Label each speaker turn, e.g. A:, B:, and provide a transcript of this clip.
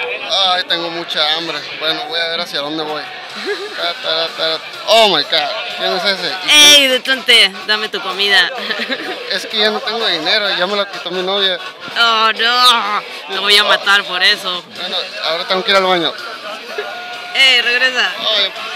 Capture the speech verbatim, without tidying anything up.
A: Ay, tengo mucha hambre. Bueno, voy a ver hacia dónde voy. Oh my God, ¿quién es ese?
B: ¡Ey, detente! Dame tu comida.
A: Es que ya no tengo dinero, ya me lo quitó mi novia.
B: Oh, no. Lo voy a matar por eso.
A: Bueno, ahora tengo que ir al baño.
B: ¡Ey, regresa!
A: Ay,